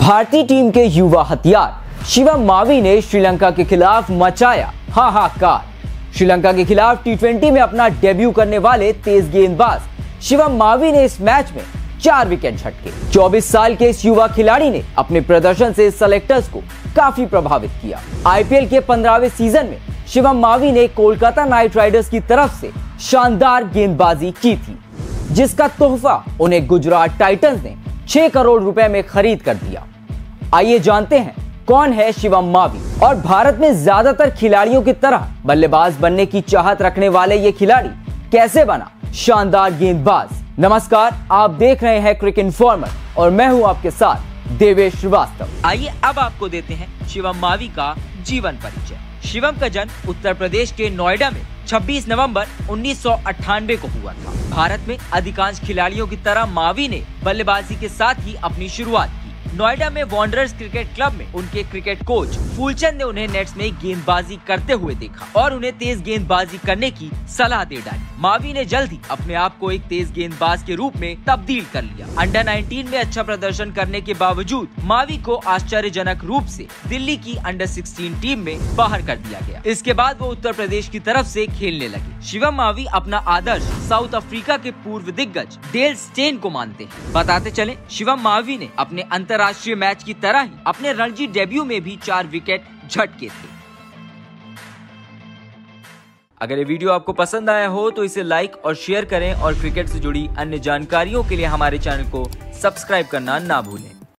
भारतीय टीम के युवा हथियार शिवम मावी ने श्रीलंका के खिलाफ मचाया हाहाकार। श्रीलंका के खिलाफ टी20 में अपना डेब्यू करने वाले तेज गेंदबाज शिवम मावी ने इस मैच में 4 विकेट झटके। 24 साल के इस युवा खिलाड़ी ने अपने प्रदर्शन से सेलेक्टर्स को काफी प्रभावित किया। आईपीएल के 15वें सीजन में शिवम मावी ने कोलकाता नाइट राइडर्स की तरफ से शानदार गेंदबाजी की थी, जिसका तोहफा उन्हें गुजरात टाइटंस ने 6 करोड़ रुपए में खरीद कर दिया। आइए जानते हैं कौन है शिवम मावी और भारत में ज्यादातर खिलाड़ियों की तरह बल्लेबाज बनने की चाहत रखने वाले ये खिलाड़ी कैसे बना शानदार गेंदबाज। नमस्कार, आप देख रहे हैं क्रिक इन्फॉर्मर और मैं हूं आपके साथ देवेश श्रीवास्तव। आइए अब आपको देते हैं शिवम मावी का जीवन परिचय। शिवम का जन्म उत्तर प्रदेश के नोएडा में 26 नवंबर 1998 को हुआ था। भारत में अधिकांश खिलाड़ियों की तरह मावी ने बल्लेबाजी के साथ ही अपनी शुरुआत की। नोएडा में वॉन्डरर्स क्रिकेट क्लब में उनके क्रिकेट कोच फूलचंद ने उन्हें नेट्स में गेंदबाजी करते हुए देखा और उन्हें तेज गेंदबाजी करने की सलाह दे डाली। मावी ने जल्द ही अपने आप को एक तेज गेंदबाज के रूप में तब्दील कर लिया। अंडर 19 में अच्छा प्रदर्शन करने के बावजूद मावी को आश्चर्यजनक रूप से दिल्ली की अंडर 16 टीम में बाहर कर दिया गया। इसके बाद वो उत्तर प्रदेश की तरफ से खेलने लगे। शिवम मावी अपना आदर्श साउथ अफ्रीका के पूर्व दिग्गज डेल स्टेन को मानते हैं। बताते चले, शिवम मावी ने अपने अंतर्राष्ट्रीय मैच की तरह ही अपने रणजी डेब्यू में भी 4 विकेट झटके थे। अगर ये वीडियो आपको पसंद आया हो तो इसे लाइक और शेयर करें और क्रिकेट से जुड़ी अन्य जानकारियों के लिए हमारे चैनल को सब्सक्राइब करना ना भूलें।